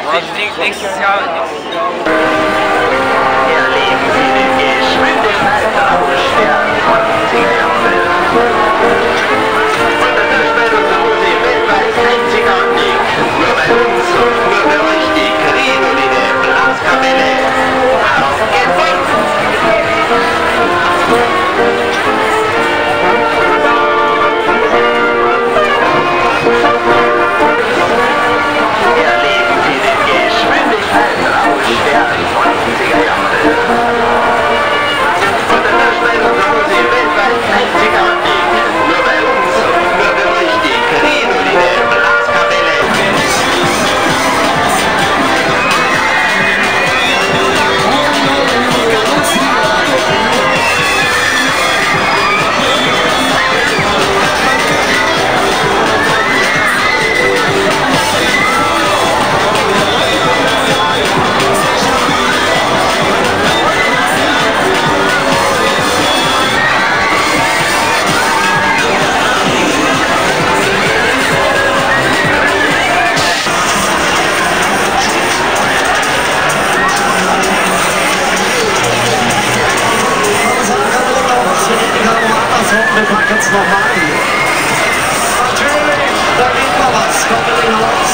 nächstes Jahr. Erleben Sie den Geschwindigkeitstausch der 20er Jahre. Unterstützt unsere Sie weltweit einzigartig. Nur bei uns und nur für euch die Krinoline Blaskapelle. Auf geht's! Erleben Sie den Geschwindigkeitsrausch der 20er Jahre. Unterstützt unsere Sie weltweit einzigartig. Nur bei uns und nur für euch die Krinoline Blaskapelle. Wir packen es noch mal an. Natürlich, da geht noch was. Koppeln raus.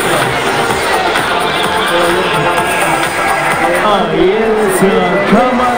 Jetzt kann man